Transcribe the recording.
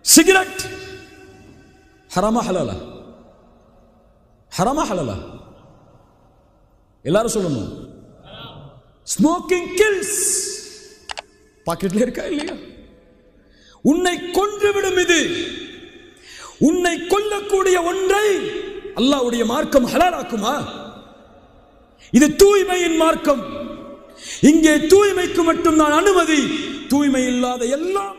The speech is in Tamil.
சிகரெட் ஹராமா ஹலாலா? ஹராமா ஹலாலா? எல்லாரும் சொல்லணும். Smoking kills. பாக்கெட்ல இருக்கா இல்லையா? உன்னை கொன்றுவிடும். இது உன்னை கொல்லக்கூடிய ஒன்றை அல்லாஹ்வுடைய மார்க்கம் ஹலாலாக்குமா? இது தூய்மையின் மார்க்கம். இங்கே தூய்மைக்கு மட்டும் நான் அனுமதி, தூய்மை இல்லாத எல்லாம்